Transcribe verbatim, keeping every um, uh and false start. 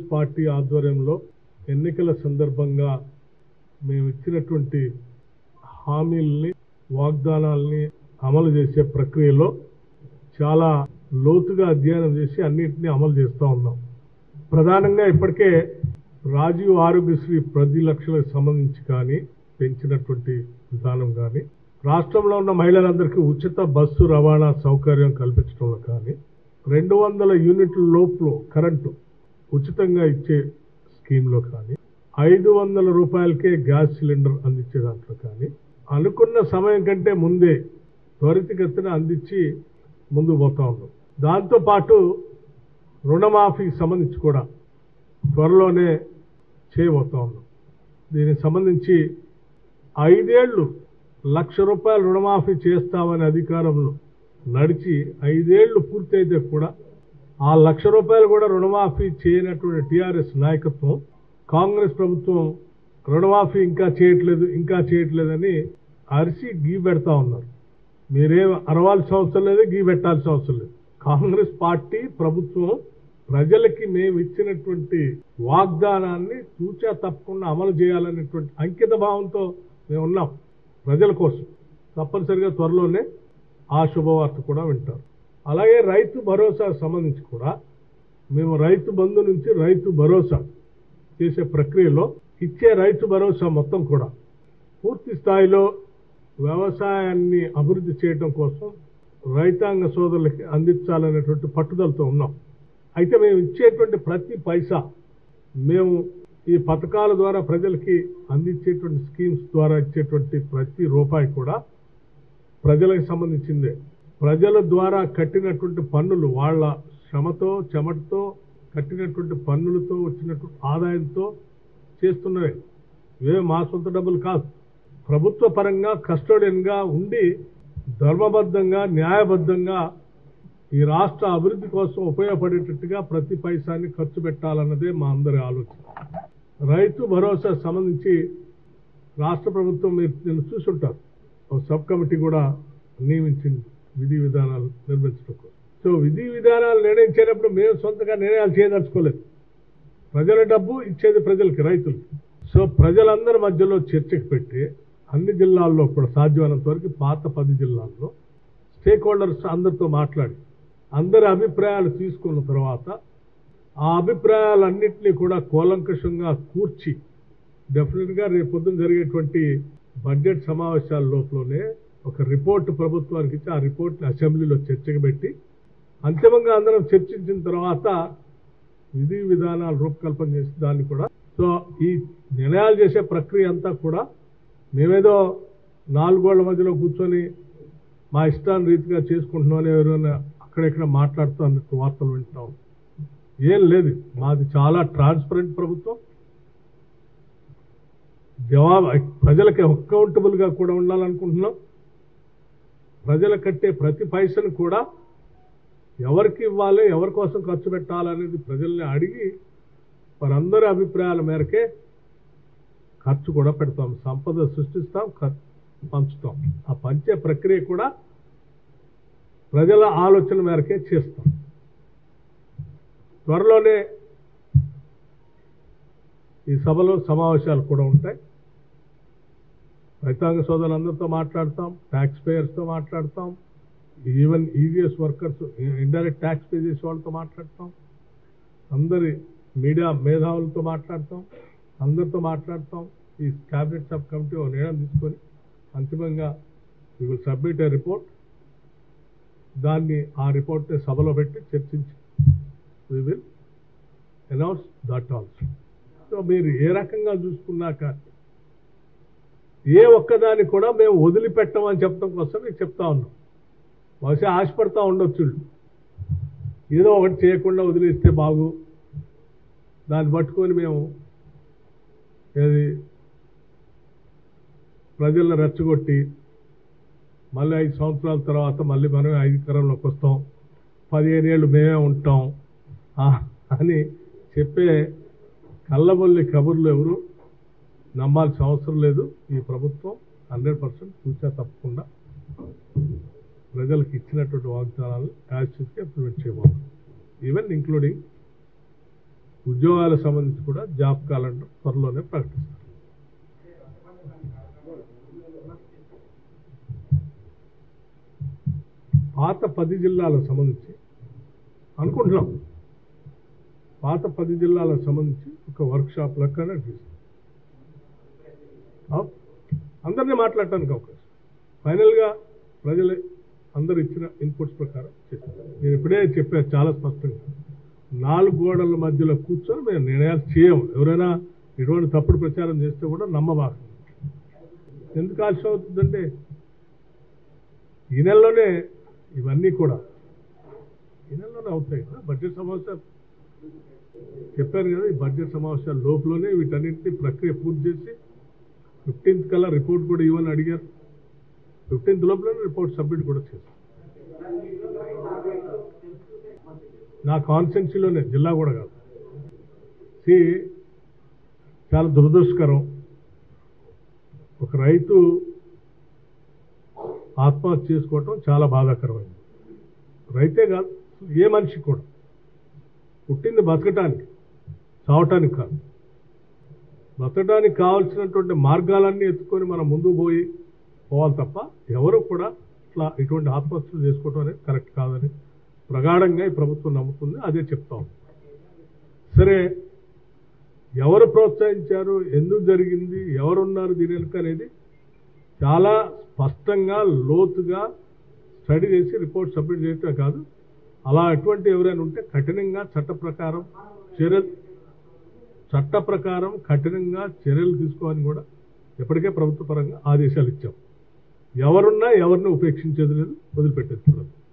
Party ఆధ్వర్యంలో ఎన్నికల సందర్భంగా మేము ఇచ్చినటువంటి హామీల్ని వాగ్దానాల్ని అమలు చేసే ప్రక్రియలో చాలా లోతుగా అధ్యయనం చేసి అన్నింటినీ అమలు చేస్తూ ఉన్నాం. ప్రధానంగా ఇప్పటికే రాజీవ్ ఆరోగ్యశ్రీ పది లక్షలకు సంబంధించి కానీ పెంచినటువంటి విధానం కానీ, రాష్ట్రంలో ఉన్న మహిళలందరికీ ఉచిత బస్సు రవాణా సౌకర్యం కల్పించడంలో కానీ, రెండు వందల యూనిట్ల లోపు కరెంటు ఉచితంగా ఇచ్చే స్కీమ్లో కానీ, ఐదు వందల రూపాయలకే గ్యాస్ సిలిండర్ అందించే దాంట్లో కానీ, అనుకున్న సమయం కంటే ముందే త్వరితగతిన అందించి ముందుకు పోతా ఉన్నాం. దాంతోపాటు రుణమాఫీకి సంబంధించి కూడా త్వరలోనే చేయబోతా ఉన్నాం. దీనికి సంబంధించి ఐదేళ్లు లక్ష రూపాయలు రుణమాఫీ చేస్తామని అధికారంలో నడిచి ఐదేళ్లు పూర్తయితే కూడా ఆ లక్ష రూపాయలు కూడా రుణమాఫీ చేయనటువంటి టీఆర్ఎస్ నాయకత్వం, కాంగ్రెస్ ప్రభుత్వం రుణమాఫీ ఇంకా చేయట్లేదు ఇంకా చేయట్లేదని అరిసి గీ పెడతా ఉన్నారు. మీరేం అరవాల్సిన అవసరం లేదు, గీ పెట్టాల్సిన అవసరం లేదు. కాంగ్రెస్ పార్టీ ప్రభుత్వం ప్రజలకి మేము ఇచ్చినటువంటి వాగ్దానాన్ని తూచా తప్పకుండా అమలు చేయాలనేటువంటి అంకిత భావంతో మేము ఉన్నాం. ప్రజల కోసం తప్పనిసరిగా త్వరలోనే ఆ శుభవార్త కూడా వింటారు. అలాగే రైతు భరోసా సంబంధించి కూడా మేము రైతు బంధు నుంచి రైతు భరోసా చేసే ప్రక్రియలో ఇచ్చే రైతు భరోసా మొత్తం కూడా పూర్తి స్థాయిలో వ్యవసాయాన్ని అభివృద్ధి చేయడం కోసం రైతాంగ సోదరులకి అందించాలనేటువంటి పట్టుదలతో ఉన్నాం. అయితే మేము ఇచ్చేటువంటి ప్రతి పైసా, మేము ఈ పథకాల ద్వారా ప్రజలకి అందించేటువంటి స్కీమ్స్ ద్వారా ఇచ్చేటువంటి ప్రతి రూపాయి కూడా ప్రజలకు సంబంధించిందే. ప్రజల ద్వారా కట్టినటువంటి పన్నులు, వాళ్ళ శ్రమతో చెమటతో కట్టినటువంటి పన్నులతో వచ్చినటువంటి ఆదాయంతో చేస్తున్నవే, ఇవే మా సొంత డబ్బులు కాదు. ప్రభుత్వ పరంగా కస్టోడియన్గా ఉండి ధర్మబద్ధంగా న్యాయబద్ధంగా ఈ రాష్ట్ర అభివృద్ధి కోసం ఉపయోగపడేటట్టుగా ప్రతి పైసాన్ని ఖర్చు పెట్టాలన్నదే మా అందరి ఆలోచన. రైతు భరోసా సంబంధించి రాష్ట్ర ప్రభుత్వం మీరు నేను చూసుంటారు, ఒక సబ్ కమిటీ కూడా నియమించింది విధి విధానాలు నిర్మించడం కోసం. సో విధి విధానాలు నిర్ణయించేటప్పుడు మేము సొంతంగా నిర్ణయాలు చేయదలుచుకోలేదు. ప్రజల డబ్బు ఇచ్చేది ప్రజలకి, రైతులు. సో ప్రజలందరి మధ్యలో చర్చకు పెట్టి అన్ని జిల్లాల్లో కూడా సాధ్యమైనంత వరకు పాత పది జిల్లాల్లో స్టేక్ హోల్డర్స్ అందరితో మాట్లాడి అందరి అభిప్రాయాలు తీసుకున్న తర్వాత ఆ అభిప్రాయాలన్నింటినీ కూడా కూలంకషంగా కూర్చి డెఫినెట్గా రేపు పొద్దున జరిగేటువంటి బడ్జెట్ సమావేశాల లోపలనే ఒక రిపోర్ట్ ప్రభుత్వానికి ఇచ్చి ఆ రిపోర్ట్ని అసెంబ్లీలో చర్చకు పెట్టి అంతిమంగా అందరం చర్చించిన తర్వాత విధి విధానాలు రూపకల్పన చేసి దాన్ని కూడా, సో ఈ నిర్ణయాలు చేసే ప్రక్రియ అంతా కూడా మేమేదో నాలుగోళ్ల మధ్యలో కూర్చొని మా ఇష్టాన్ని రీతిగా చేసుకుంటున్నామని ఎవరైనా అక్కడెక్కడ మాట్లాడుతూ అన్నట్టు వార్తలు వింటున్నాం. ఏం లేదు, మాది చాలా ట్రాన్స్పరెంట్ ప్రభుత్వం. జవాబు ప్రజలకి అకౌంటబుల్గా కూడా ఉండాలనుకుంటున్నాం. ప్రజల కట్టే ప్రతి పైసను కూడా ఎవరికి ఇవ్వాలి, ఎవరి కోసం ఖర్చు పెట్టాలనేది ప్రజల్ని అడిగి వారందరి అభిప్రాయాల మేరకే ఖర్చు కూడా పెడతాం. సంపద సృష్టిస్తాం, పంచుతాం. ఆ పంచే ప్రక్రియ కూడా ప్రజల ఆలోచన మేరకే చేస్తాం. త్వరలోనే ఈ సభలో సమావేశాలు కూడా ఉంటాయి. రైతాంగ సోదరులందరితో మాట్లాడతాం, ట్యాక్స్ పేయర్స్తో మాట్లాడతాం, even EVs workers, indirect tax pay చేసే వాళ్ళతో మాట్లాడతాం, అందరి మీడియా మేధావులతో మాట్లాడతాం, అందరితో మాట్లాడతాం. ఈ క్యాబినెట్ సబ్ కమిటీ ఒక నిర్ణయం తీసుకొని అంతిమంగా we will submit a report. దాన్ని ఆ రిపోర్ట్ని సభలో పెట్టి చర్చించి we will announce that also. So మీరు ఏ రకంగా చూసుకున్నాక ఏ ఒక్కదాన్ని కూడా మేము వదిలిపెట్టమని చెప్పడం కోసం మీకు చెప్తా ఉన్నాం. బహుశా ఆశపడతా ఉండొచ్చు, ఏదో ఒకటి చేయకుండా వదిలేస్తే బాగు, దాన్ని పట్టుకొని మేము ఏది ప్రజలను రెచ్చగొట్టి మళ్ళీ ఐదు సంవత్సరాల తర్వాత మళ్ళీ మనమే అధికారంలోకి వస్తాం, పదిహేను ఏళ్ళు మేమే ఉంటాం అని చెప్పే కళ్ళబొల్లి కబుర్లు ఎవరు నమ్మాల్సిన అవసరం లేదు. ఈ ప్రభుత్వం హండ్రెడ్ పర్సెంట్ చూసా తప్పకుండా ప్రజలకు ఇచ్చినటువంటి వాగ్దానాలు యాజ్ టీజ్గా ఇంప్లిమెంట్ చేయబోతుంది, ఈవెన్ ఇంక్లూడింగ్ ఉద్యోగాలకు సంబంధించి కూడా జాబ్ క్యాలెండర్ త్వరలోనే ప్రకటిస్తారు. పాత పది జిల్లాలకు సంబంధించి అనుకుంటున్నాం, పాత పది జిల్లాలకు సంబంధించి ఒక వర్క్ షాప్ లెక్కనే తీస్తాం. అందరినీ మాట్లాడటానికి అవకాశం. ఫైనల్గా ప్రజలే అందరు ఇచ్చిన ఇన్పుట్స్ ప్రకారం చేస్తాం. నేను ఇప్పుడే చెప్పాను చాలా స్పష్టంగా, నాలుగు గోడల మధ్యలో కూర్చొని మేము నిర్ణయాలు చేయము. ఎవరైనా ఎటువంటి తప్పుడు ప్రచారం చేస్తే కూడా నమ్మబాకు. ఎందుకు ఆలస్యం అవుతుందంటే ఈ నెలలోనే ఇవన్నీ కూడా ఈ నెలలోనే అవుతాయి కదా. బడ్జెట్ సమావేశాలు చెప్పారు కదా, ఈ బడ్జెట్ సమావేశాల లోపలనే వీటన్నింటినీ ప్రక్రియ పూర్తి చేసి ఫిఫ్టీన్త్ కల్లా రిపోర్ట్ కూడా ఇవ్వని అడిగారు. ఫిఫ్టీన్త్ లోపలనే రిపోర్ట్ సబ్మిట్ కూడా చేశారు. నా కాన్స్టిట్యున్సీలోనే, జిల్లా కూడా కాదు. సి చాలా దురదృష్టకరం, ఒక రైతు ఆత్మహత్య చేసుకోవటం చాలా బాధాకరమైంది. రైతే కాదు, ఏ మనిషి కూడా పుట్టింది బతకటానికి, చావటానికి కాదు. బతకడానికి కావాల్సినటువంటి మార్గాలన్నీ ఎత్తుకొని మనం ముందుకు పోయి పోవాలి తప్ప ఎవరు కూడా ఇట్లా ఇటువంటి ఆత్మహత్యలు చేసుకోవటం అనేది కరెక్ట్ కాదని ప్రగాఢంగా ఈ ప్రభుత్వం నమ్ముతుంది. అదే చెప్తాం. సరే, ఎవరు ప్రోత్సహించారు, ఎందుకు జరిగింది, ఎవరున్నారు దీని వెనుక అనేది చాలా స్పష్టంగా లోతుగా స్టడీ చేసి రిపోర్ట్ సబ్మిట్ చేయటమే కాదు, అలా అటువంటి ఎవరైనా ఉంటే కఠినంగా చట్ట ప్రకారం చర్యలు చట్ట ప్రకారం కఠినంగా చర్యలు తీసుకోవాలని కూడా ఎప్పటికే ప్రభుత్వ పరంగా ఆదేశాలు ఇచ్చాం. ఎవరున్నా ఎవరిని ఉపేక్షించేది లేదు, వదిలిపెట్టేది కూడా.